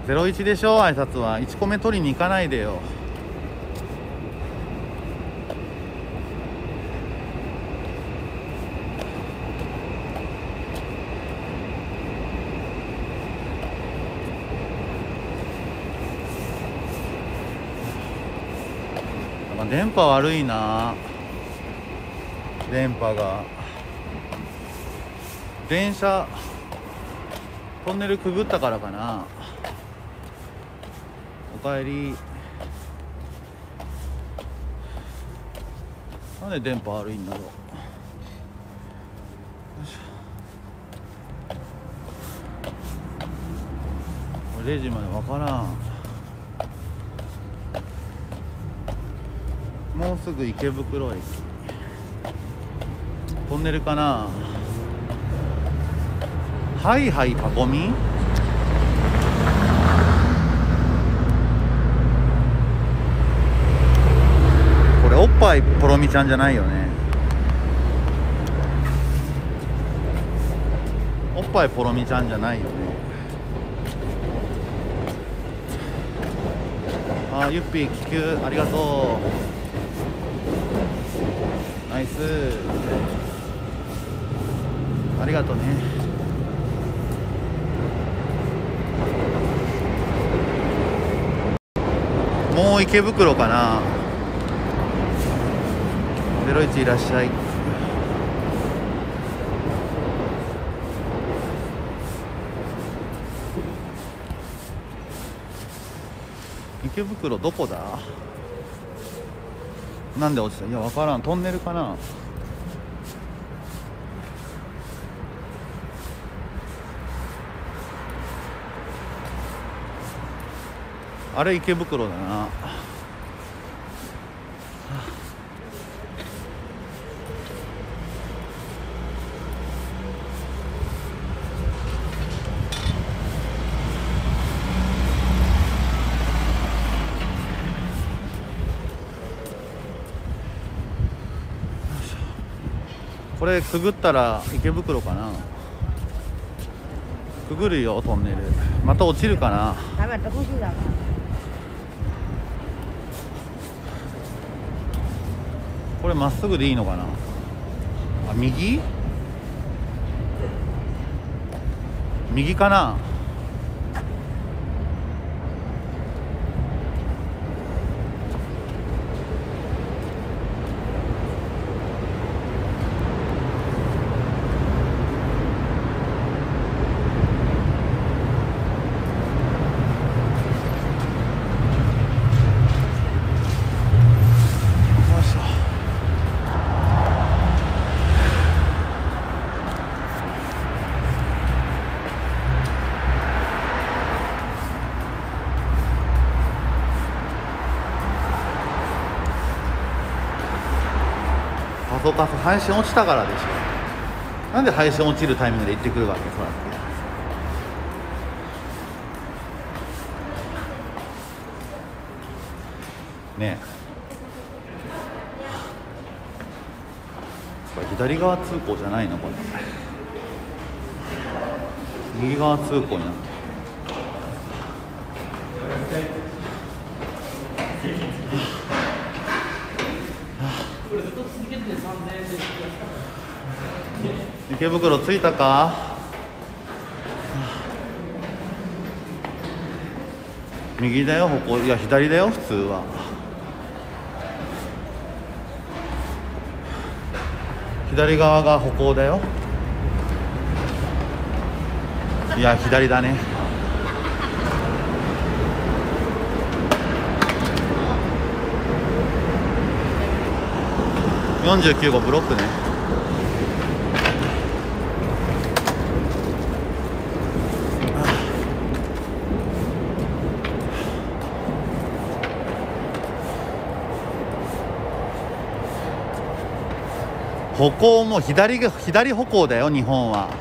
01でしょ、挨拶は。1個目取りに行かないでよ。電波悪いな。電波が。電車トンネルくぐったからかな。おかえり。なんで電波悪いんだろう。よいしょ。0時までわからん。もうすぐ池袋駅。トンネルかな。はいはいパコミン。これおっぱいポロミちゃんじゃないよね。おっぱいポロミちゃんじゃないよね。あー、ゆっぴー気球ありがとう。ナイス、ありがとうね。もう池袋かな。01いらっしゃい。池袋どこだ。なんで落ちた。いや分からん。トンネルかな。あれ池袋だな。これくぐったら池袋かな。くぐるよトンネル。また落ちるかな。これまっすぐでいいのかな。あ、右かな。そうか、配信落ちたからでしょ。なんで配信落ちるタイミングで行ってくるわけ。そうやってねえ、これ左側通行じゃないの。これ右側通行になってる。池袋着いたか。右だよ歩行。いや左だよ普通は。左側が歩行だよ。いや左だね。49号ブロックね。歩行も左歩行だよ日本は。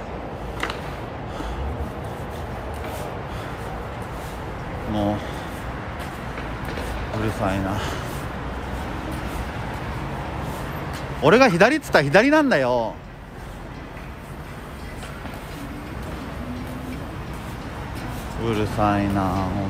もううるさいな。俺が左っつったら左なんだよ。 うるさいなほん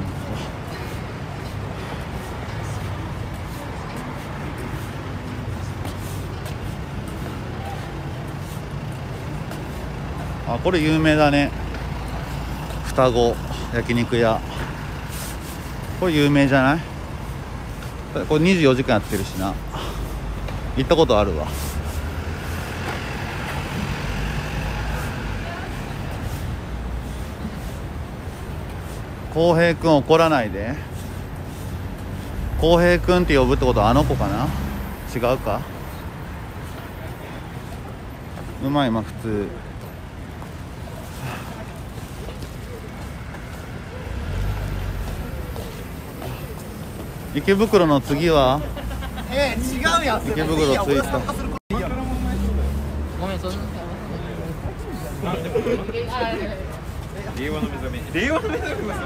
と。あ、これ有名だね、双子焼肉屋。これ有名じゃない？これ24時間やってるしな。行ったことあるわ。浩平くん怒らないで。浩平くんって呼ぶってことはあの子かな？違うか？うまい、まあ普通。池袋の次は？ 違うやん。 池袋着いた。 ごめん、そんな。 令和の目覚め。令和の目覚め。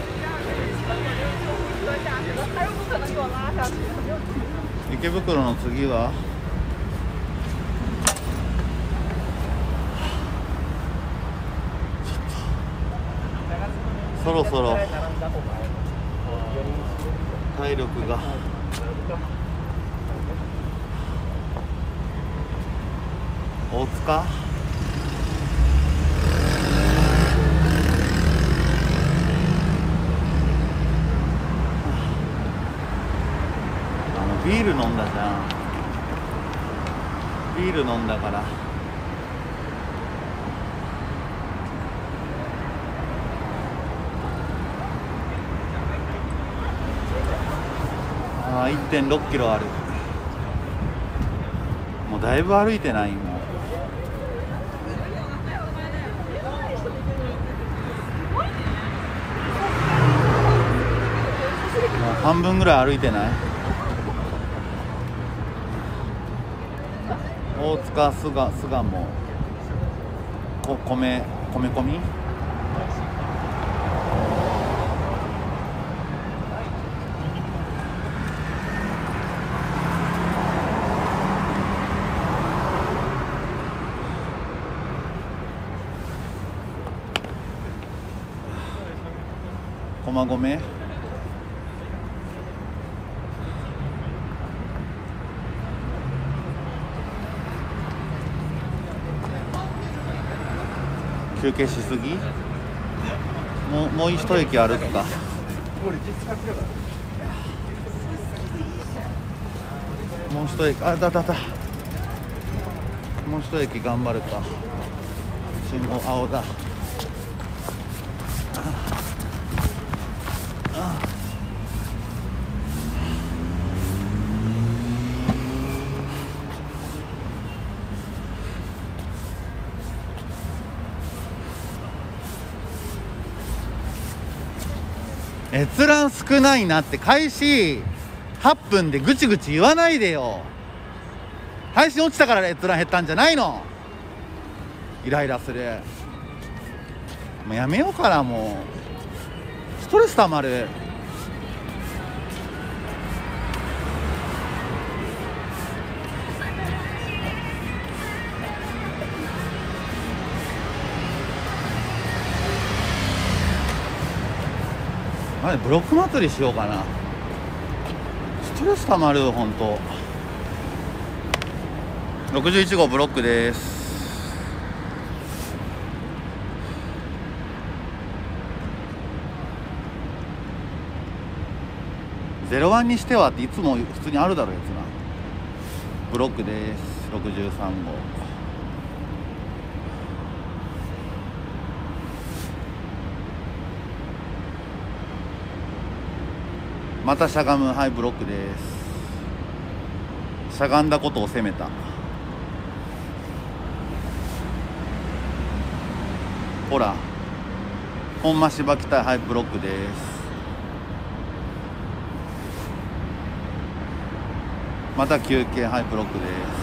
池袋の次は？そろそろ体力が大塚？ビール飲んだじゃん。ビール飲んだから。ああ、1.6 キロある。もうだいぶ歩いてないもう。もう半分ぐらい歩いてない？大塚巣鴨米込み？駒込？休憩しすぎ？もう一駅歩くか。もう一駅、あだもう一駅頑張るか。信号青だ。閲覧少ないなって開始8分でぐちぐち言わないでよ。配信落ちたから閲覧減ったんじゃないの？イライラする。もうやめようかな。もうストレスたまる。ブロック祭りしようかな。ストレスたまる。ほんと61号ブロックです。01にしてはっていつも普通にあるだろうやつな。ブロックです。63号。またしゃがむ。はい、ブロックです。しゃがんだことを責めた。ほら本間芝来たい。はい、ブロックです。また休憩。はい、ブロックです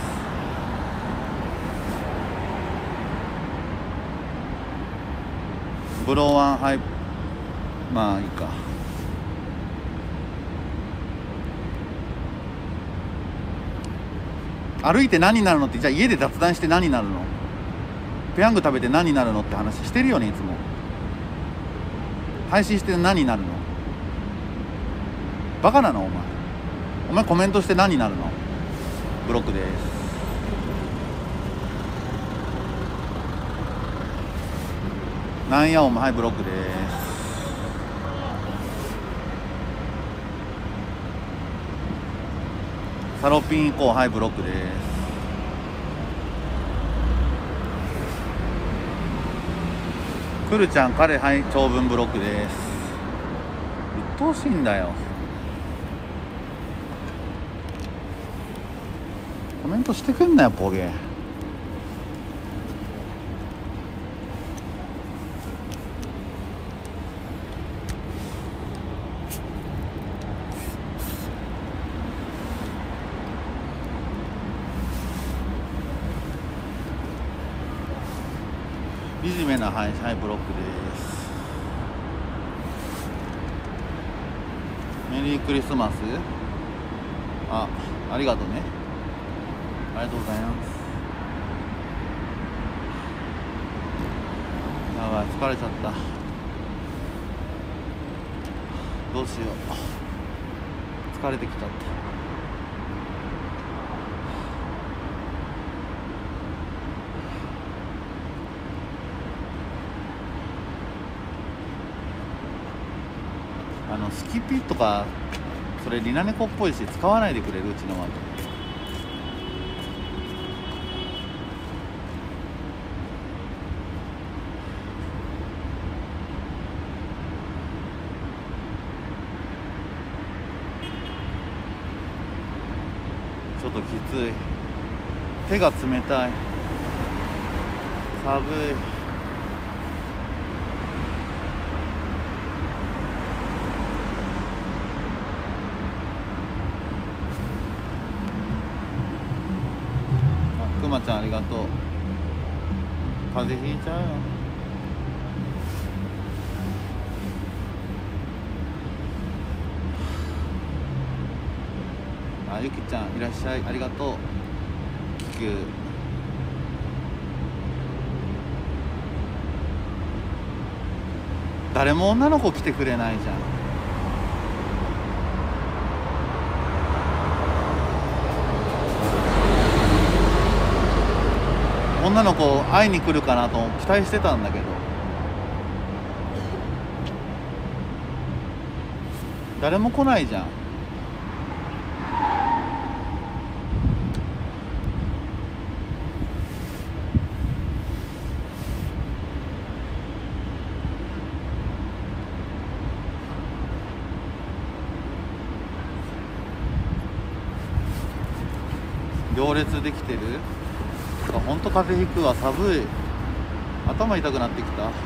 。ブローワン。はい、まあいいか。歩いて何になるのって、じゃあ家で雑談して何になるの？ペヤング食べて何になるのって話してるよねいつも。 配信して何になるの？バカなのお前コメントして何になるの？ブロックです。なんやお前、はいブロックです。サロピン行こう、はいブロックです。くるちゃん彼、はい長文ブロックです。鬱陶しいんだよ。コメントしてくんなよボケ。惨めなはいブロックです。メリークリスマス。ありがとうね。ありがとうございます。やばい、疲れちゃった。どうしよう、疲れてきちゃった。スキピとかそれリナネコっぽいし使わないでくれる、うちのママ。ちょっときつい、手が冷たい、寒い。くまちゃんありがとう。風邪ひいちゃうよ。ゆきちゃんいらっしゃい、ありがとう。きく誰も女の子来てくれないじゃん。女の子会いに来るかなと期待してたんだけど、誰も来ないじゃん。行列できてる。ほんと風邪ひくわ、寒い。頭痛くなってきた。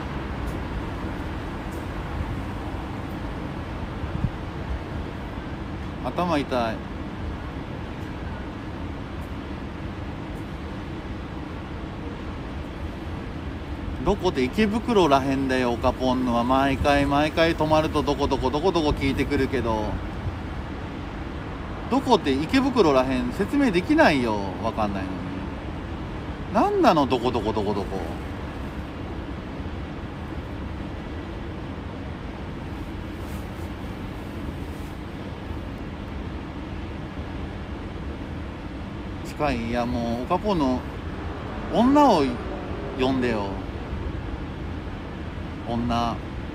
頭痛い。どこで池袋らへんだよ、オカポンのは。毎回泊まるとどこ聞いてくるけど、どこって池袋らへん説明できないよ、わかんないのに。なんなの、どこ近い。いやもうオカポンの女を呼んでよ、女。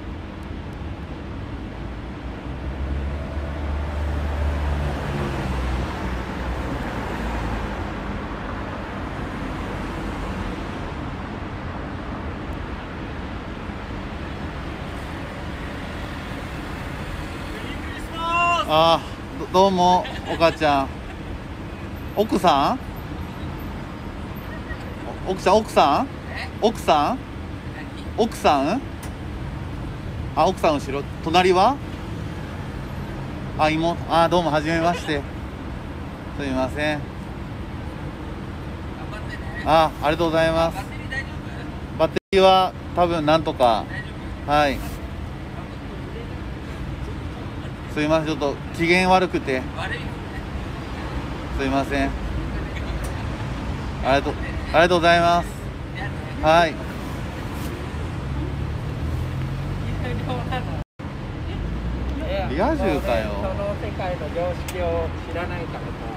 あー、どうもお母ちゃん。奥さん奥さんあ、奥さん後ろ。隣は妹。どうもはじめまして。すみません。ありがとうございます。バッテリーは多分なんとか。はい、すいません、ちょっと機嫌悪くてすいません。ありがとうございます。はい。 リア充かよ。 その世界の常識を知らないからさ。